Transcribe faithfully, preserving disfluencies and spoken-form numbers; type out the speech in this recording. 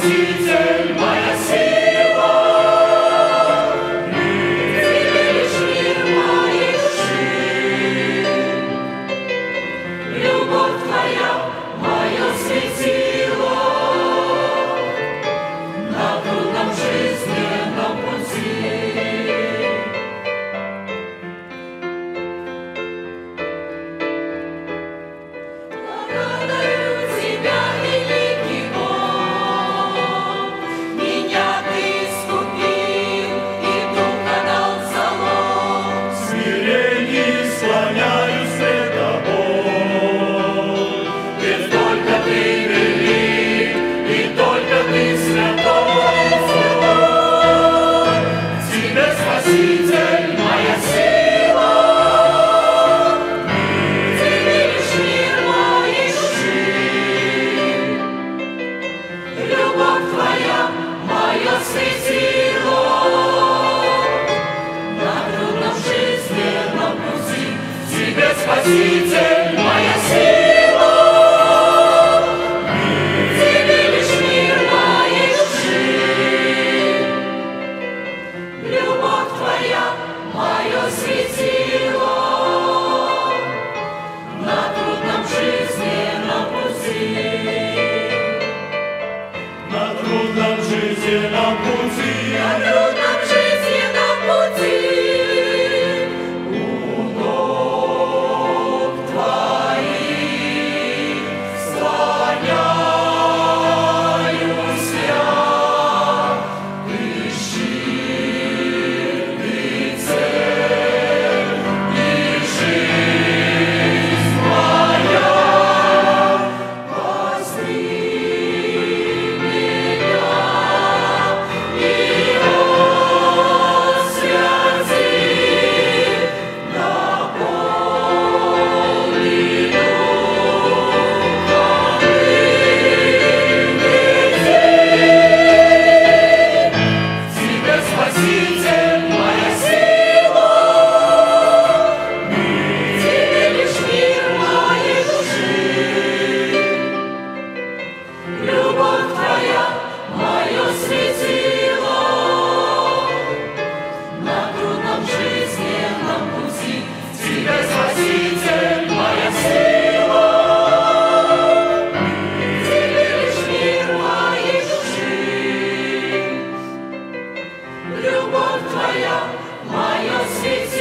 Спаситель, моя сила, Ты лишь мир моей души. Любовь Твоя, мое светило на трудном жизненном пути. Благодарю Тебя, великий Бог, меня Ты искупил и Духа дал в залог. В смирении склоняюсь пред Тобой, Ведь только Ты велик, и только Ты святой. Тебе, Спаситель, моя сила, Ты лишь мир моей души. Любовь Твоя, мое светило на трудном жизненном пути. Тебе, Спаситель, моя сила, Тебе лишь мир моей души. Любовь Твоя, мое светило на трудном жизненном пути. на трудном жизненном пути. На трудном жизненном пути у ног Твоих склоняюсь я. Ты щит и цель, и жизнь моя. Возри меня и освяти, наполни Духом ныне. Тебе, Спаситель, моя сила, Тебе лишь мир моей души. Любовь Твоя, мое светило на трудном жизненном пути. Тебе, Спаситель, моя сила, Тебе лишь мир моей души. Любовь Твоя, мое светило